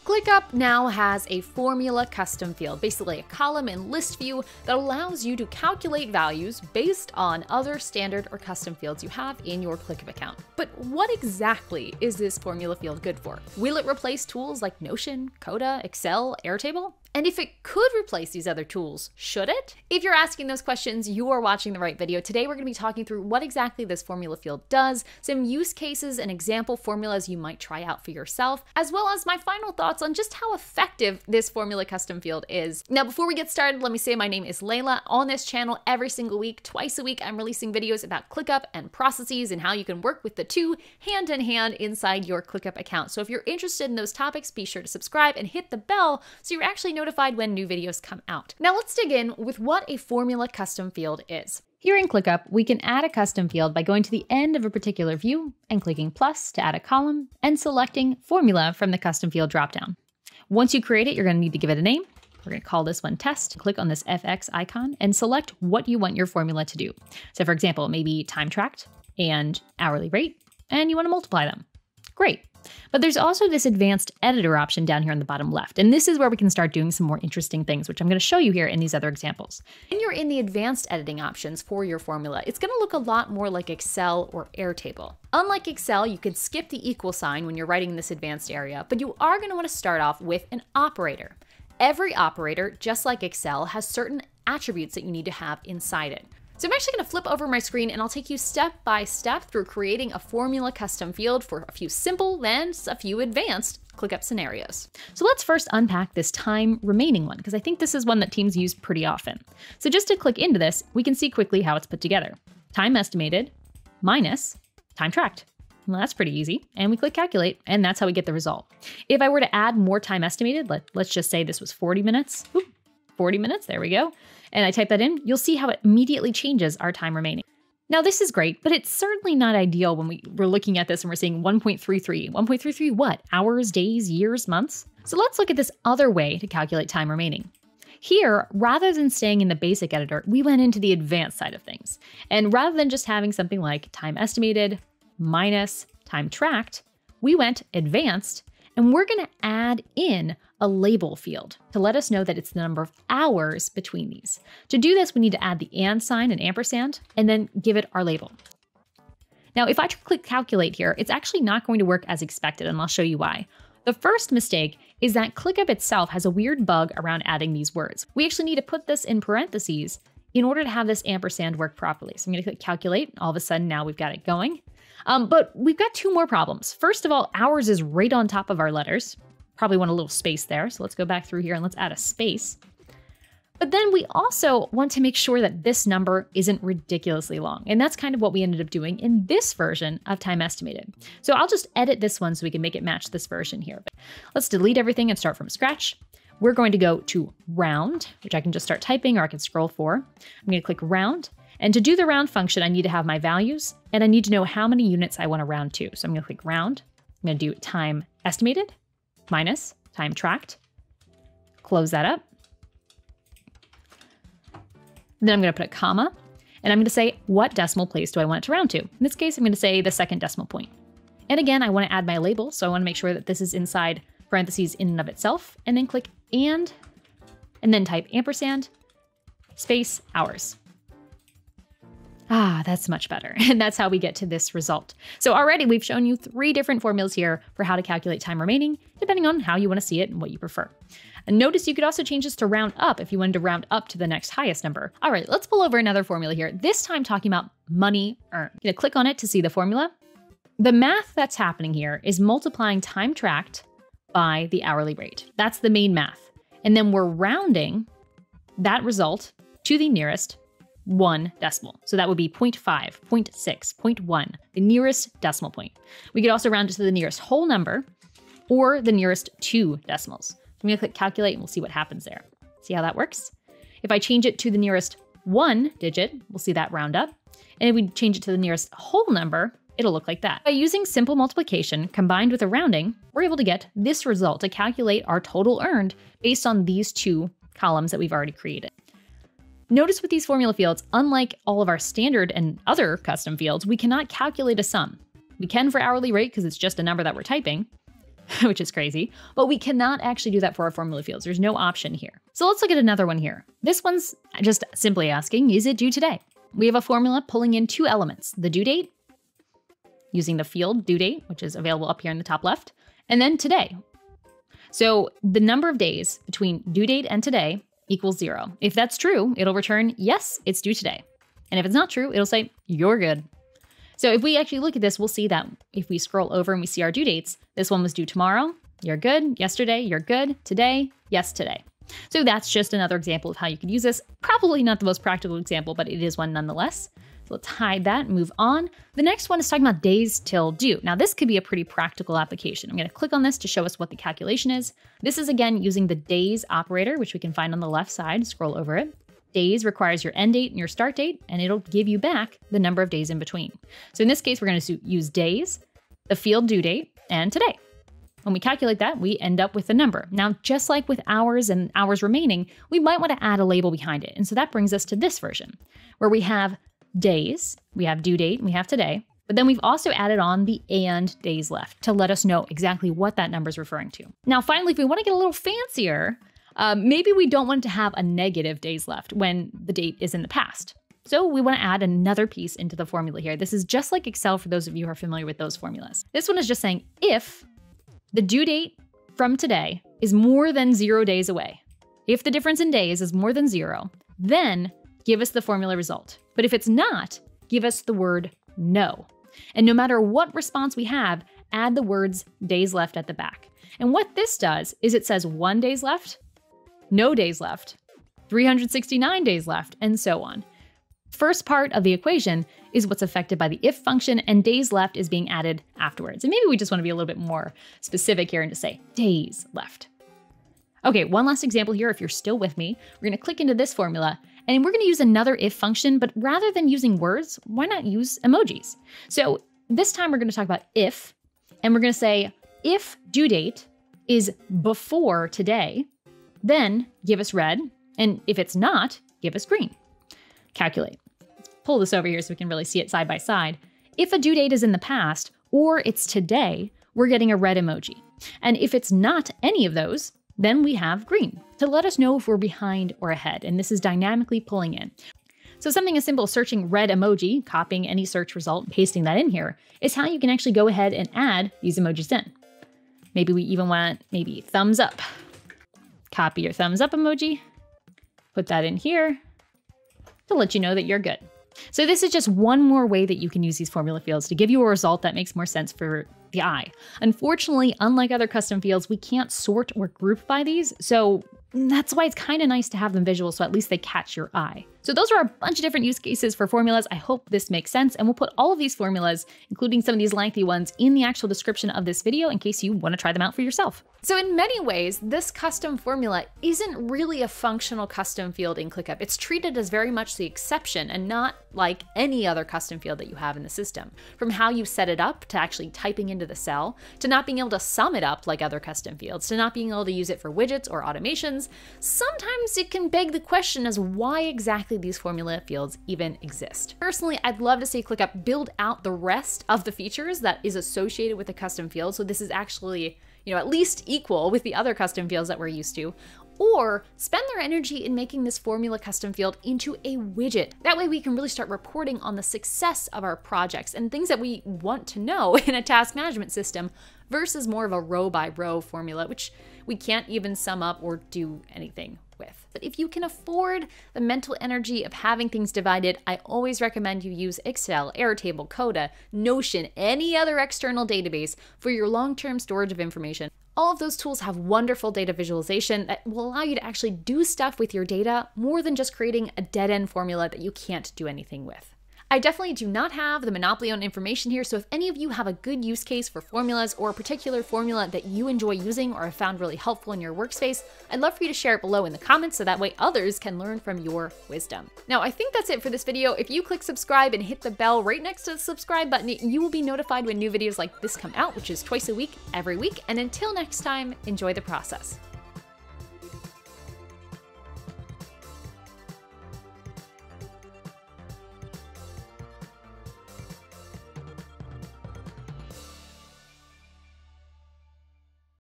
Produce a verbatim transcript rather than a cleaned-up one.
ClickUp now has a formula custom field, basically a column in list view that allows you to calculate values based on other standard or custom fields you have in your ClickUp account. But what exactly is this formula field good for? Will it replace tools like Notion, Coda, Excel, Airtable? And if it could replace these other tools, should it? If you're asking those questions, you are watching the right video. Today, we're gonna be talking through what exactly this formula field does, some use cases and example formulas you might try out for yourself, as well as my final thoughts on just how effective this formula custom field is. Now, before we get started, let me say my name is Layla. On this channel, every single week, twice a week, I'm releasing videos about ClickUp and processes and how you can work with the two hand in hand inside your ClickUp account. So if you're interested in those topics, be sure to subscribe and hit the bell so you're actually notified when new videos come out. Now let's dig in with what a formula custom field is. Here in ClickUp, we can add a custom field by going to the end of a particular view and clicking plus to add a column and selecting formula from the custom field dropdown. Once you create it, you're going to need to give it a name. We're going to call this one test. Click on this F X icon and select what you want your formula to do. So for example, maybe time tracked and hourly rate, and you want to multiply them. Great. But there's also this advanced editor option down here on the bottom left. And this is where we can start doing some more interesting things, which I'm going to show you here in these other examples. When you're in the advanced editing options for your formula, it's going to look a lot more like Excel or Airtable. Unlike Excel, you can skip the equal sign when you're writing in this advanced area, but you are going to want to start off with an operator. Every operator, just like Excel, has certain attributes that you need to have inside it. So I'm actually going to flip over my screen and I'll take you step by step through creating a formula custom field for a few simple and a few advanced ClickUp scenarios. So let's first unpack this time remaining one, because I think this is one that teams use pretty often. So just to click into this, we can see quickly how it's put together. Time estimated minus time tracked. Well, that's pretty easy. And we click calculate, and that's how we get the result. If I were to add more time estimated, let, let's just say this was forty minutes. Oop, forty minutes, there we go. And I type that in, you'll see how it immediately changes our time remaining. Now this is great, but it's certainly not ideal when we, we're looking at this and we're seeing one point three three. one point three three what? Hours, days, years, months? So let's look at this other way to calculate time remaining. Here, rather than staying in the basic editor, we went into the advanced side of things. And rather than just having something like time estimated minus time tracked, we went advanced, and we're gonna add in a label field to let us know that it's the number of hours between these. To do this, we need to add the and sign and ampersand, and then give it our label. Now, if I click calculate here, it's actually not going to work as expected, and I'll show you why. The first mistake is that ClickUp itself has a weird bug around adding these words. We actually need to put this in parentheses in order to have this ampersand work properly. So I'm gonna click calculate, all of a sudden now we've got it going. Um, but we've got two more problems. First of all, hours is right on top of our letters. Probably want a little space there. So let's go back through here and let's add a space. But then we also want to make sure that this number isn't ridiculously long. And that's kind of what we ended up doing in this version of time estimated. So I'll just edit this one so we can make it match this version here. But let's delete everything and start from scratch. We're going to go to round, which I can just start typing or I can scroll for. I'm going to click round. And to do the round function, I need to have my values and I need to know how many units I want to round to. So I'm going to click round. I'm going to do time estimated minus time tracked. Close that up. Then I'm going to put a comma and I'm going to say, what decimal place do I want it to round to? In this case, I'm going to say the second decimal point. And again, I want to add my label. So I want to make sure that this is inside parentheses in and of itself, and then click and, and then type ampersand, space, hours. Ah, that's much better. And that's how we get to this result. So already we've shown you three different formulas here for how to calculate time remaining, depending on how you want to see it and what you prefer. And notice you could also change this to round up if you wanted to round up to the next highest number. All right, let's pull over another formula here, this time talking about money earned. I'm gonna click on it to see the formula. The math that's happening here is multiplying time tracked by the hourly rate. That's the main math. And then we're rounding that result to the nearest one decimal. So that would be zero point five, zero point six, zero point one, the nearest decimal point. We could also round it to the nearest whole number or the nearest two decimals. I'm gonna click calculate and we'll see what happens there. See how that works? If I change it to the nearest one digit, we'll see that round up. And if we change it to the nearest whole number, it'll look like that. By using simple multiplication combined with a rounding, we're able to get this result to calculate our total earned based on these two columns that we've already created. Notice with these formula fields, unlike all of our standard and other custom fields, we cannot calculate a sum. We can for hourly rate because it's just a number that we're typing. which is crazy, but we cannot actually do that for our formula fields. There's no option here. So let's look at another one here. This one's just simply asking, is it due today? We have a formula pulling in two elements, the due date, using the field due date, which is available up here in the top left, and then today. So the number of days between due date and today equals zero. If that's true, it'll return, yes, it's due today. And if it's not true, it'll say, you're good. So if we actually look at this, we'll see that if we scroll over and we see our due dates, this one was due tomorrow, you're good. Yesterday, you're good. Today, yes, today. So that's just another example of how you could use this. Probably not the most practical example, but it is one nonetheless. So let's hide that and move on. The next one is talking about days till due. Now this could be a pretty practical application. I'm going to click on this to show us what the calculation is. This is again using the days operator, which we can find on the left side. Scroll over it. Days requires your end date and your start date, and it'll give you back the number of days in between. So in this case, we're going to use days, the field due date, and today. When we calculate that, we end up with a number. Now, just like with hours and hours remaining, we might want to add a label behind it. And so that brings us to this version, where we have days, we have due date, and we have today, but then we've also added on the and days left to let us know exactly what that number is referring to. Now, finally, if we want to get a little fancier, um, maybe we don't want to have a negative days left when the date is in the past. So we want to add another piece into the formula here. This is just like Excel for those of you who are familiar with those formulas. This one is just saying if the due date from today is more than zero days away, if the difference in days is more than zero, then give us the formula result. But if it's not, give us the word no. And no matter what response we have, add the words days left at the back. And what this does is it says one days left, no days left, three hundred sixty-nine days left, and so on. First part of the equation is what's affected by the if function, and days left is being added afterwards. And maybe we just want to be a little bit more specific here and just say days left. Okay, one last example here. If you're still with me, we're going to click into this formula and we're going to use another if function, but rather than using words, why not use emojis? So this time we're going to talk about if, and we're going to say if due date is before today, then give us red. And if it's not, give us green. Calculate. Let's pull this over here so we can really see it side by side. If a due date is in the past or it's today, we're getting a red emoji. And if it's not any of those, then we have green to let us know if we're behind or ahead. And this is dynamically pulling in. So something as simple as searching red emoji, copying any search result, pasting that in here, is how you can actually go ahead and add these emojis in. Maybe we even want maybe thumbs up. Copy your thumbs up emoji, put that in here to let you know that you're good. So this is just one more way that you can use these formula fields to give you a result that makes more sense for the eye. Unfortunately, unlike other custom fields, we can't sort or group by these, so that's why it's kind of nice to have them visual so at least they catch your eye. So those are a bunch of different use cases for formulas. I hope this makes sense, and we'll put all of these formulas, including some of these lengthy ones, in the actual description of this video in case you want to try them out for yourself. So in many ways, this custom formula isn't really a functional custom field in ClickUp. It's treated as very much the exception and not like any other custom field that you have in the system. From how you set it up to actually typing into the cell, to not being able to sum it up like other custom fields, to not being able to use it for widgets or automations, sometimes it can beg the question as why exactly these formula fields even exist. Personally, I'd love to see ClickUp build out the rest of the features that is associated with a custom field, so this is actually, you know, at least equal with the other custom fields that we're used to, or spend their energy in making this formula custom field into a widget. That way we can really start reporting on the success of our projects and things that we want to know in a task management system versus more of a row by row formula, which we can't even sum up or do anything with. But if you can afford the mental energy of having things divided, I always recommend you use Excel, Airtable, Coda, Notion, any other external database for your long-term storage of information. All of those tools have wonderful data visualization that will allow you to actually do stuff with your data more than just creating a dead-end formula that you can't do anything with. I definitely do not have the monopoly on information here, so if any of you have a good use case for formulas or a particular formula that you enjoy using or have found really helpful in your workspace, I'd love for you to share it below in the comments so that way others can learn from your wisdom. Now, I think that's it for this video. If you click subscribe and hit the bell right next to the subscribe button, you will be notified when new videos like this come out, which is twice a week, every week. And until next time, enjoy the process.